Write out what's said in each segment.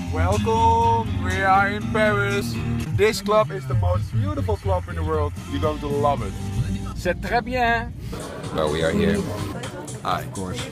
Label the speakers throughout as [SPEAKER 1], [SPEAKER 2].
[SPEAKER 1] Welcome, we are in Paris. This club is the most beautiful club in the world. You're going to love it. C'est très bien.
[SPEAKER 2] Well, we are here. Ah, of course.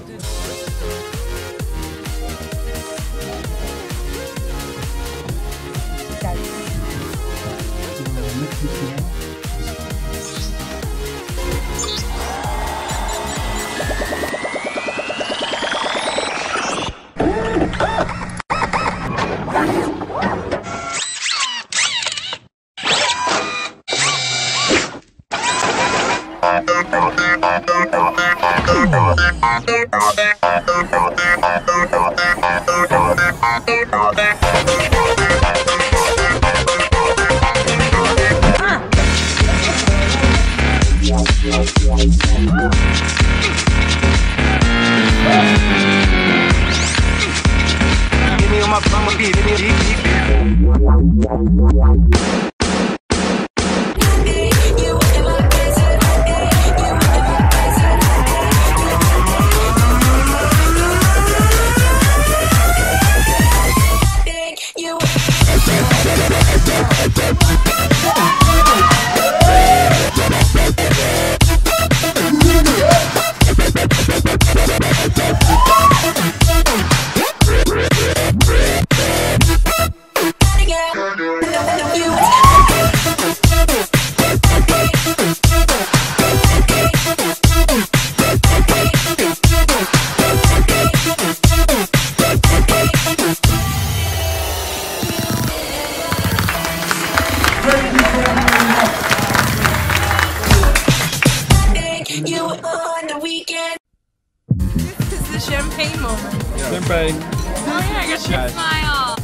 [SPEAKER 3] You on the weekend. This is the champagne moment.
[SPEAKER 4] Champagne.
[SPEAKER 3] Oh yeah, I got your smile.